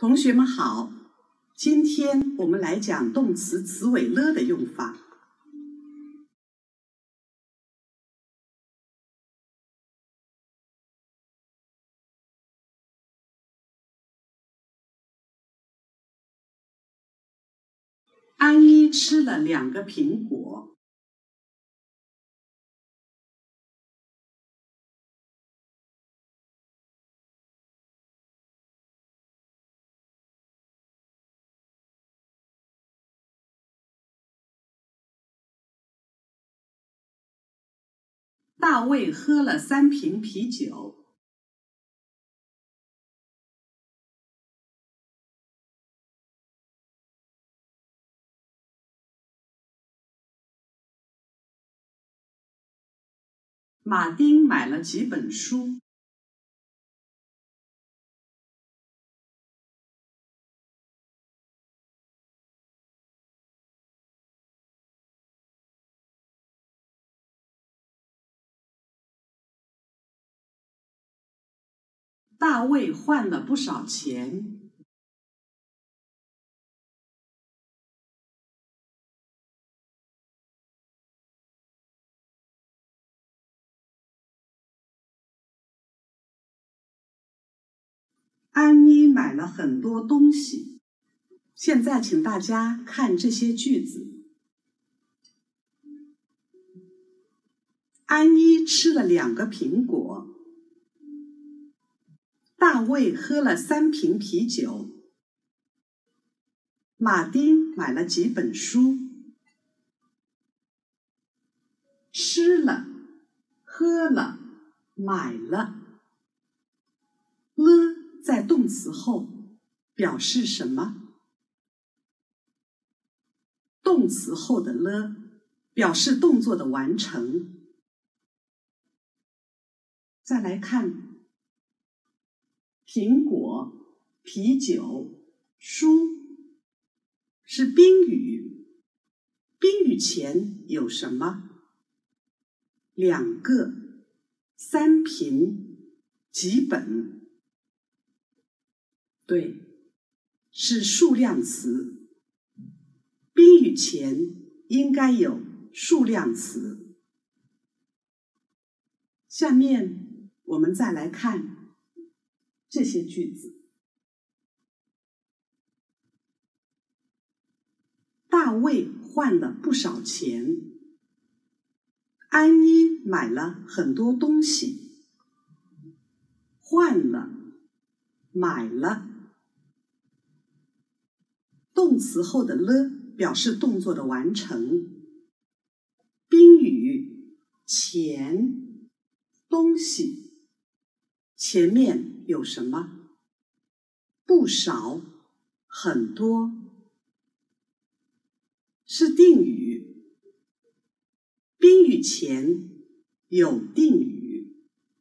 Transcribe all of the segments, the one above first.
同学们好，今天我们来讲动词词尾了的用法。安妮吃了2个苹果。大卫喝了3瓶啤酒。马丁买了几本书。大卫换了不少钱。安妮买了很多东西。现在请大家看这些句子。安妮吃了2个苹果。大卫喝了3瓶啤酒。马丁买了几本书。吃了，喝了，买了。了在动词后表示什么？动词后的了表示动作的完成。再来看苹果、啤酒、书是宾语，宾语前有什么？2个、3瓶、几本。对，是数量词。宾语前应该有数量词。下面我们再来看这些句子。大卫换了不少钱。安妮买了很多东西。换了，买了。动词后的了表示动作的完成。宾语钱、东西前面有什么？不少、很多。是定语，宾语前有定语。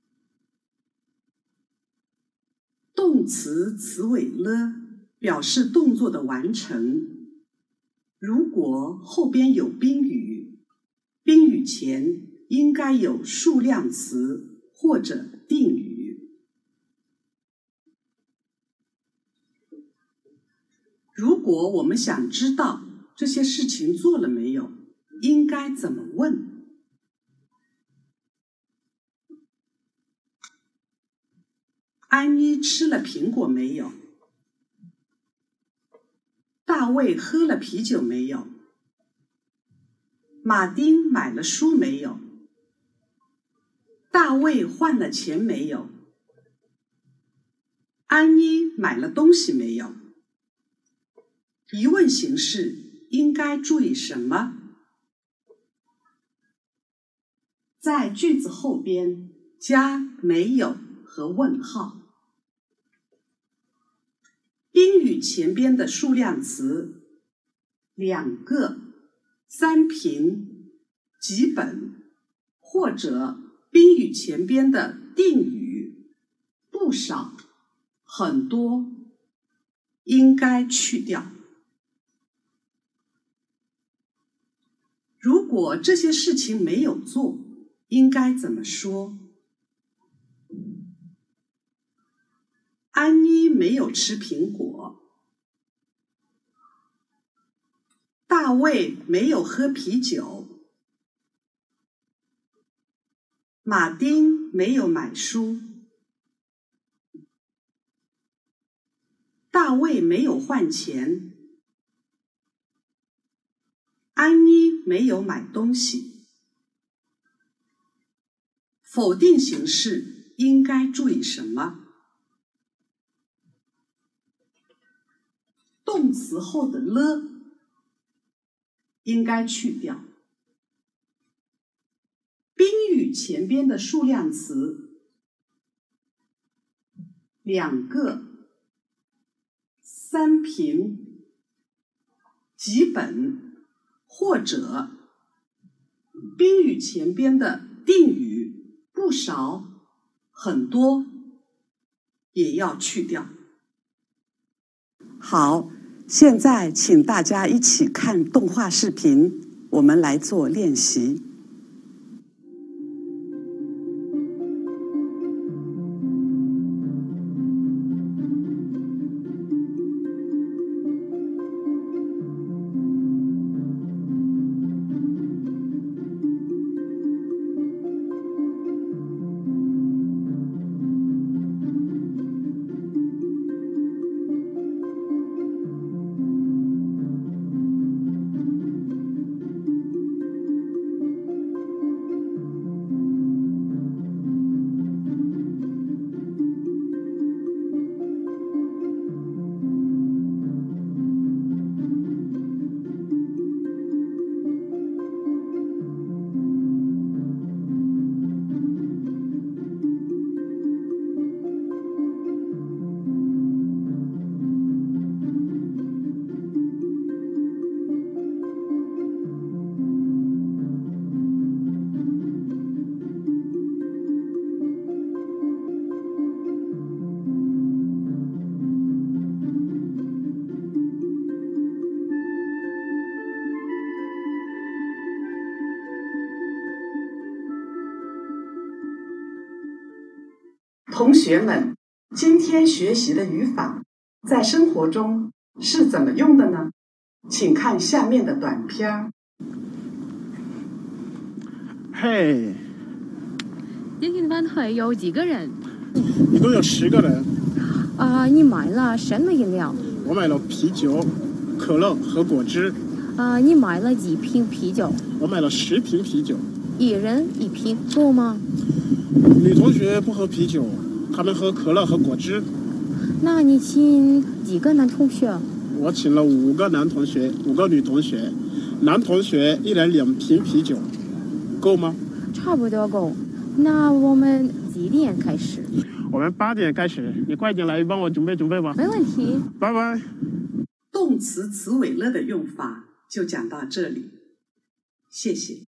动词词尾了表示动作的完成。如果后边有宾语，宾语前应该有数量词或者定语。如果我们想知道这些事情做了没有，应该怎么问？安妮吃了苹果没有？大卫喝了啤酒没有？马丁买了书没有？大卫换了钱没有？安妮买了东西没有？疑问形式应该注意什么？在句子后边加没有和问号。宾语前边的数量词2个、3瓶、几本，或者宾语前边的定语不少、很多，应该去掉。如果这些事情没有做，应该怎么说？安妮没有吃苹果。大卫没有喝啤酒。马丁没有买书。大卫没有换钱。安妮没有买东西。否定形式应该注意什么？动词后的了应该去掉。宾语前边的数量词2个、3瓶、几本或者宾语前边的定语不少、很多也要去掉。好，现在请大家一起看动画视频，我们来做练习。同学们，今天学习的语法在生活中是怎么用的呢？请看下面的短片。 嘿， 今天的班会有几个人？ 一共有10个人。 你买了什么饮料？ 我买了啤酒、可乐和果汁。 你买了几瓶啤酒？ 我买了10瓶啤酒。 一人1瓶，够吗？ 女同学不喝啤酒，她们喝可乐和果汁。 那你请几个男同学？ 我请了5个男同学，5个女同学。男同学一人2瓶啤酒，够吗？ 差不多够。那我们几点开始？ 我们8点开始，你快点来帮我准备准备吧。 没问题。 拜拜。 动词词尾了的用法就讲到这里，谢谢。